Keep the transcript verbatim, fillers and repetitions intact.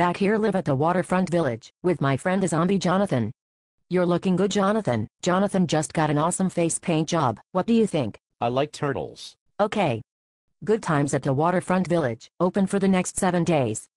Back here live at the waterfront village, with my friend the zombie Jonathan. You're looking good, Jonathan. Jonathan just got an awesome face paint job. What do you think? I like turtles. Okay. Good times at the waterfront village, open for the next seven days.